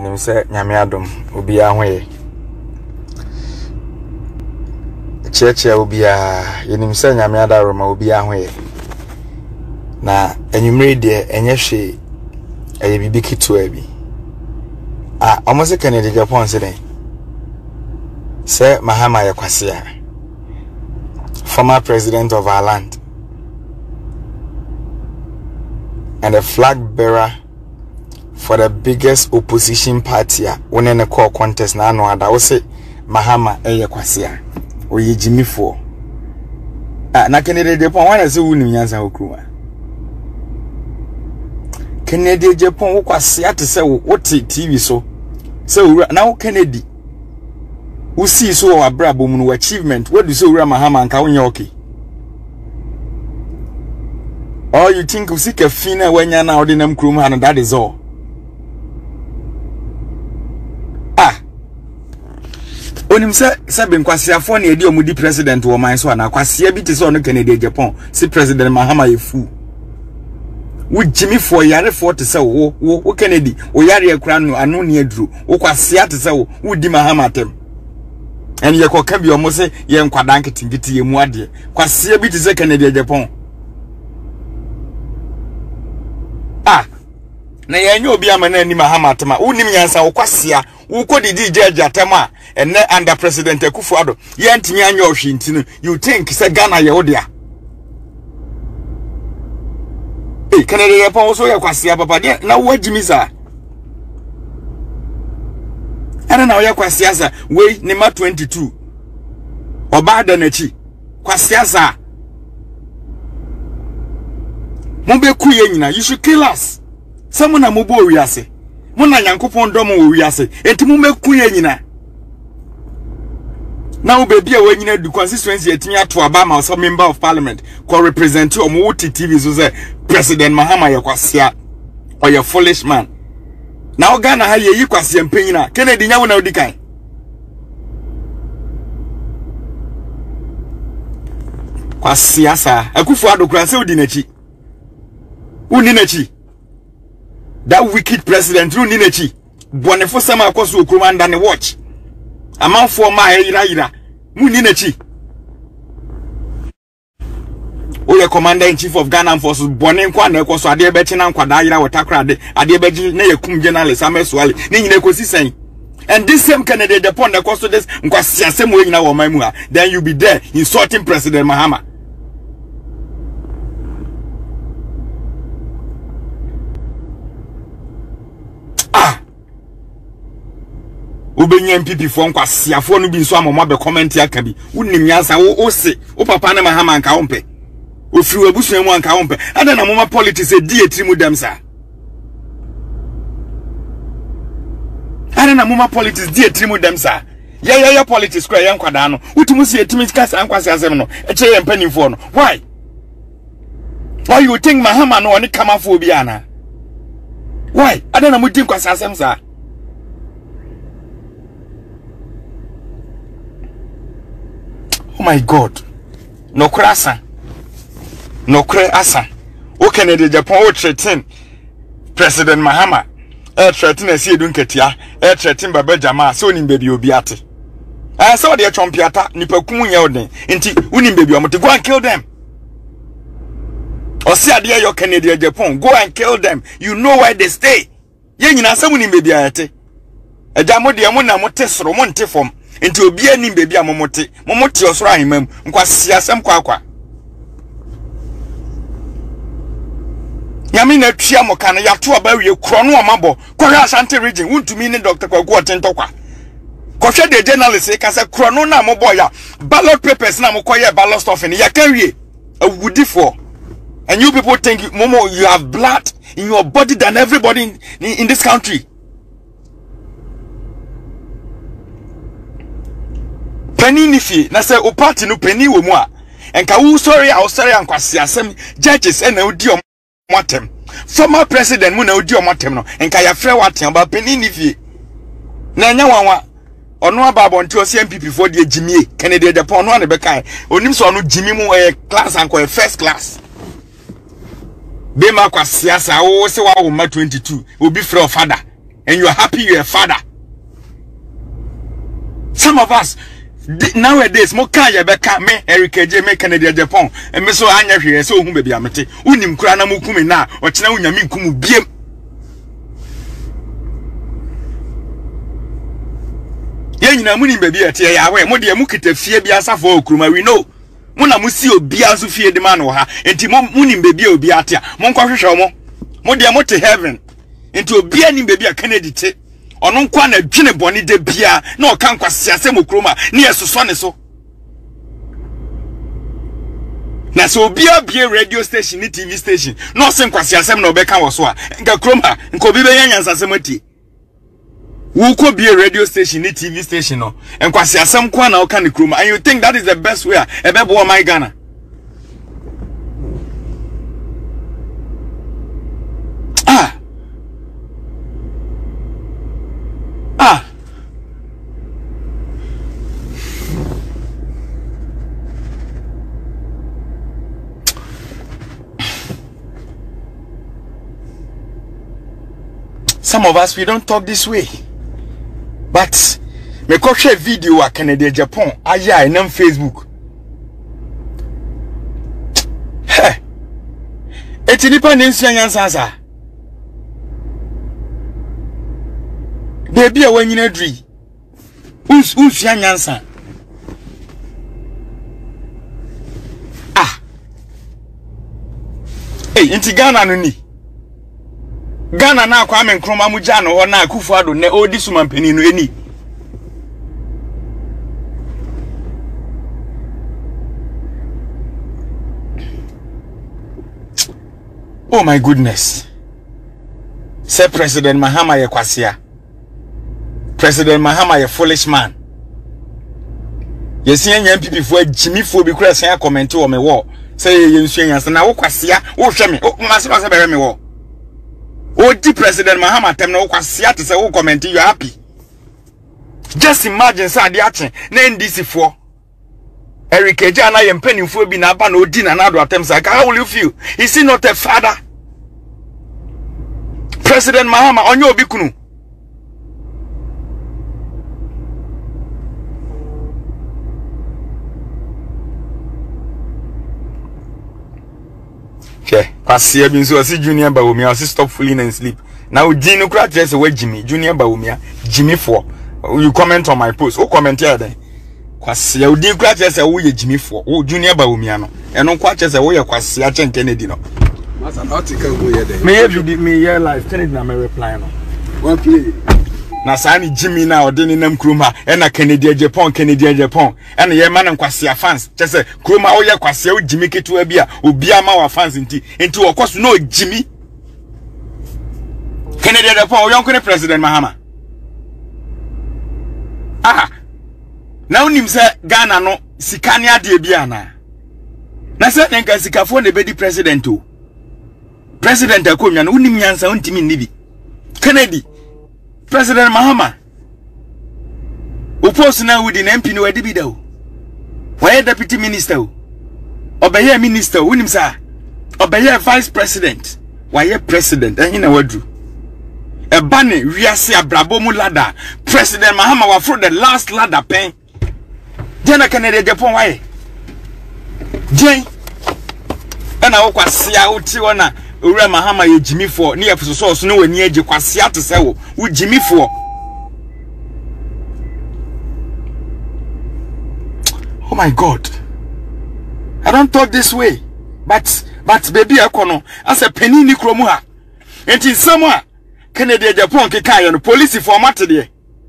nim se nyame adom obi ahwe cheche obi a yenim se nyame adaro ma obi ahwe na enyumre de enye hwe eye bibi kitu abi almost Kennedy Japan say Mahama Yakwasia, former president of our land and the flag bearer for the biggest opposition party when a core contest na no ada say Mahama Yakwasia or ye Jimmy for na Kennedy Japan why say wunu nyansa okruma Kennedy Japan wo kwasia te say wo TV so now Kennedy who see so our brabo achievement what do so Mahama and Kaunyoki or you think you see a fina when you're now in them crew and that is all on him said Kwasia Foni a deal with president or my son Kwasia bit is on Kennedy Japan see President Mahama a fool with Jimmy for Yare for to say, oh, Kennedy, or Yari a crown, and no near Drew, or Kwasia to say, who di Mahamatem. And you can be almost say, Yan Quadanketing, get you more dear. Kwasia bit is a Kennedy Japan. Na yanyo be a man any Mahamatama, who name Yansa or Kwasia, who could the DJ Jatama, and under President Kufuado, Yantinyan Shintin, you think it's a Ghana Yodia. Hey, Kennedy Japan also Yakwasia Papa. Now what Jimmy sir? I don't know Yakwasia sir. Wait, Nema 22. Obada Nechi. Kwasia sir. Mumbe kuyenina, you should kill us. Someone a mubo wiase. Muna yankupon domo wiase. Enti mumbe kuyenina. Now baby when you know the constituency etimia to Obama or some member of parliament co represent you or multi TV so say President Mahama Yakwasia or your foolish man. Now Ghana ha ye Yakwasia mpanyina Kennedy nyawo na odikan. Kwasia sa Akufo-Addo kura se odi nachi. Uni nachi. That wicked president uni nachi. Bonefo sama akoso okroma under ne watch. A man for my ira Muninachi. O ye commander in chief of Ghana forces Bonen Kwane ko so ade bechi na nkwada ira watakra de ade beji na yekum journalist ameswale ni nyine kosi sen. And this same Kennedy Japan na so this nkwasiasem we nyina wo mamu ha then you be there insulting President Mahama. Ubenya MPP for nkwasiafo no bi nso amoma be comment ya ka bi unim yansa wo se wo papa na Mahama nka wompe ofiri abusuan mu anka wompe ada na moma politics e di etirimu dem sa ada na moma politics di etirimu dem sa ya politics kwa ya nkwada no utimu se etimi kasa nkwasi asem no e che ye mpanimfo no why you think Mahama no oni kamafo bi ana why ada na mudi nkwasi asem sa oh my God. No krasa. No kre asa. O Kennedy Japan o threaten President Mahama. Threaten esi edunketia. Threaten Baba Jama. So nim baby obi ate. I saw the chompiata nipa kumu nya oden. Nti unim baby omote go and kill them. Or see ade your Kennedy Japan go and kill them. You know why they stay. Ye nyina sam unim baby ate. Ejamo de mo na mote soro mo nte fom. Into obi anim baby amomote osoro ahemam nkwasi asem kwakwa nyame na twia mo kan ya to aba wie kro no omabo kwara Ashanti region wuntumi ni Dr. Kwaku Otentokwa kohwe de journalist ka se kro no na mo boy ya ballot papers na mo koye ballot stuff ni ya kan wie awudi for and you people think momo you have blood in your body than everybody in this country. Penny nifi na say o party no penny wo mu a enka wo sorry ankwase asem judges na odi omotem former president mu na odi omotem no enka ya frɛ waten ba penny nifi na nya wanwa ono ababo nti o MPP for the Jimmy Kennedy Japan no na be kai onim so ono Jimmy mu class anko first class be ma kwase asa wo se wa wo ma 22 obi frɛ father and you are happy you're a father. Some of us nowadays mo kan ye beka me Eric J me Canada Japan and me so anya hwe so hu baby amete unim kura na mukumi na o kina unyame nkumu biem. Ye nyina munim baby ate ya we mo de mu kita fie bi asafo okruma we know mo na musi obi aso fie de ma no ha enti mo munim baby obi ate a mo nkwa hwehwe mo de mo te heaven enti obi anim baby a Canada te ono nkwa na dwene boni de bia na o kan kwase asem okroma na yesoso ne so na so obi abie radio station ni TV station na o sen kwase asem na obeka wo so a nka kroma nka obi be yanyansa asem ati wo ko bie radio station ni TV station no nkwase asem kwa na o kan kroma, and you think that is the best way e be bo my Ghana? Some of us, we don't talk this way. But me ko share video a Canada Japan aya in Facebook. Hey. Eti nipa nensu yansansa. Baby a wanyina dri. Unsu yansansa. Hey, inti Ghana no ni. Ghana na Kwame Nkrumah muja no ho na Akufo-Addo ne odi sumampani no eni. Oh my goodness. Say President Mahama ye kwasia. President Mahama ye foolish man. Yes, yen MPP fo Jimmy fo bi kura sen comment wo me wo. Say ye nsu yansa na wo kwasia, wo hwe me. O ma se be me wo. O di President Mahama tem na wo kwasia te say wo comment you happy. Just imagine say ade achen na NDC fo. Eric Eja na ye mpanimfo bi na aba na odi na do atem say how will you feel? Is he not a father? President Mahama onye obi kunu. Okay, kwasia bi nso osi Junior Bawumia osi stop fooling and sleep. Now Jinu kura dress we Jimmy Junior Bawumia Jimmy for. You comment on my post. O comment here then. Kwasia udi kura dress we ye Jimmy for. O Junior Bawumia no. Eno kwa dress we ye kwasia chen Kennedy no. That's an article go here then. Me here live Kennedy na me reply no. One play. Na sani Jimmy na odeni nam kruma ena Kennedy Japan ena ye man kwasia fans chese kruma o ye kwasia o Jimmy ketu bia obi ama wa fans nti okoso no Jimmy Kennedy Japan o yonkone President Mahama na unim se Ghana no sikane ade bia na se nka sikafo ne bedi president o president akonwa no unim nyansa untimi nibi Kennedy President Mahama Upost na wudi na MP no wadi bi da o. Why deputy minister o. Obeye minister unim sa. Obeye vice president. Why president ehina wadu. Ebane wiase abrabo mu ladder. President Mahama wa for the last ladder pen. Jena Canada Japan why? Jen. Ana wo kwasia uti wona Ura Mahama ye Jimmy for ni efuso so no wani age kwasia to say wo Jimmy for. Oh my God. I don't talk this way. But baby akono as a penny ni kromu ha. Enti somewhere Canada Japan ke kan no police format de.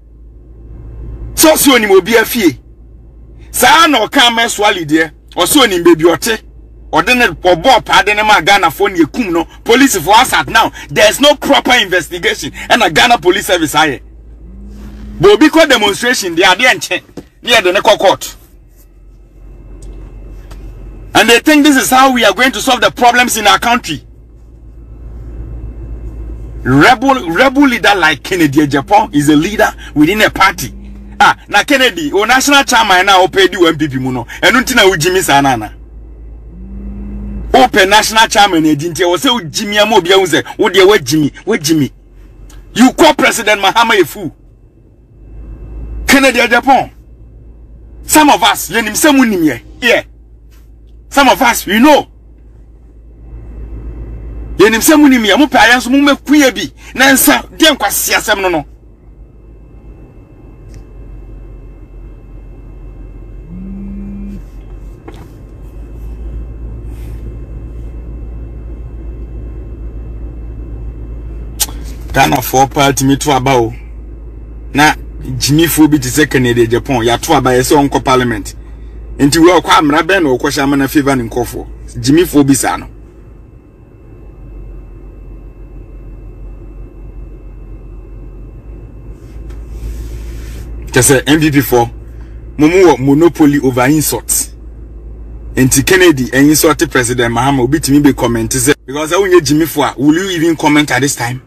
So ni mo bi afie. Sa na o kan meswali de. O so ni baby ote. Ordinary obo pade na Ghana phone ye kum no police for asat now there's no proper investigation and a Ghana police service aye but because demonstration they are there near the court and they think this is how we are going to solve the problems in our country. Rebel leader like Kennedy Japan is a leader within a party. Na Kennedy o national chairman na opedi MPP mu no enu ntina wo Jimmy sanana Open national chairman edinti wo se Jimmy am obi ehun se wo de wa Jimmy You call President Mahama a fool. Kennedy Japan. Some of us, yeah. Some of us, we know. Yenim semunim ya mo parents mo mekuye bi na nsa de nkwase asem no. Ghana for party me to about na Jimmy fo bi tse Kennedy Japan ya to aba yese onko parliament enti we okwa amra ben no okwa na favor ni nkofo Jimmy fo bi sa no kese MVP4 mumu monopoly over insults enti Kennedy insult President Mahama obi timi be comment say because I won't Jimmy fo will you even comment at this time?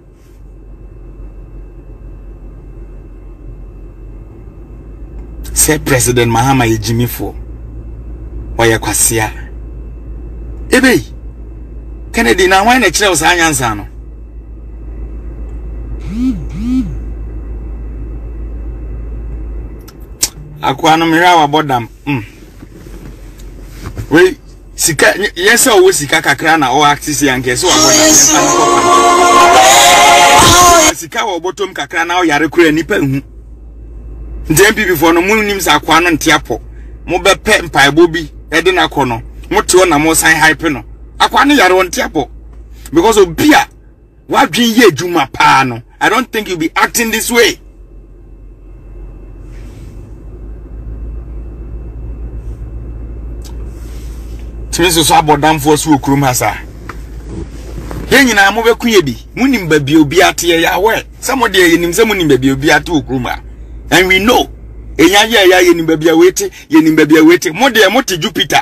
Say President Mahama is Jimmy fo why kwasia ebe Kennedy na why na kire us anyansa no akwa no mira wa bodam we sika yes o sika kakra na o access yanke so wa bodam sika wo bottom kakra na o yare kura nipa hu ndempi before no munu nim sa akwa no ntiapo mo be pe mpaibo bi e de na kono mo te o na mo san hype no akwa no yare won ntiapo because of bia wa dwen ye adwuma pa no I don't think you be acting this way. Timiso so abodam for so okurum hasa ye nyina mo bekuye bi munim ba bi obi ate ya we somebody ye nim se munim ba bi obi ate okurum a and we know enya ye nim ba bi awete ye nim ba bi awete mo de mo te Jupiter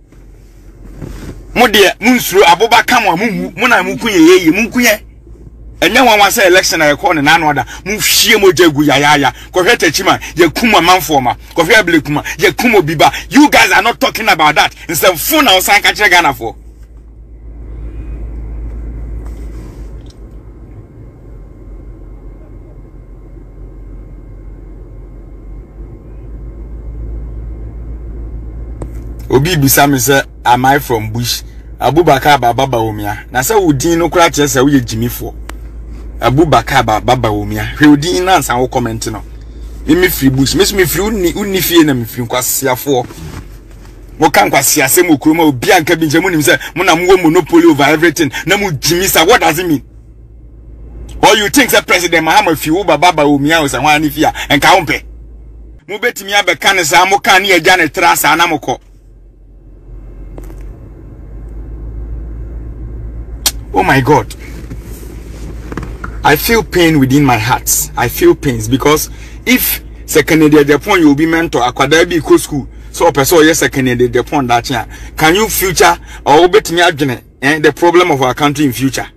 mo de munsuro Abubakar mo na mu kunye ye mu kunye enya wan say election na rekord na no da mu hwie mo jagu ya ko hwete chima ye kuma manfoma ko hwe able kuma ye kuma biba. You guys are not talking about that. Instead phone na osan ka kire Ghana for Obi bisa me say am I from Bush? Abubakar Baba Omia. Na say udin no kura kire say we Jimmy for Abubakar Baba Omia. He udin na san wo comment no. Me free Bush. Me free unni fie na me free kwasia for. Mo kan kwasia se mo kuroma obi anka bi nje mo nim say mo na mo monopoly over everything. Na mo Jimmy say what does it mean? Or you think that President Mahama fi wo Baba Omia o say wan ni fia enka wo mpe. Mo betimi abeka ne sa mo kan ne agya ne trasa na mo ko. Oh my God. I feel pain within my heart. I feel pains because if Kennedy Japan you will be mentor akwada bi go school so person yes Kennedy Japan that can you future or bet me the problem of our country in future?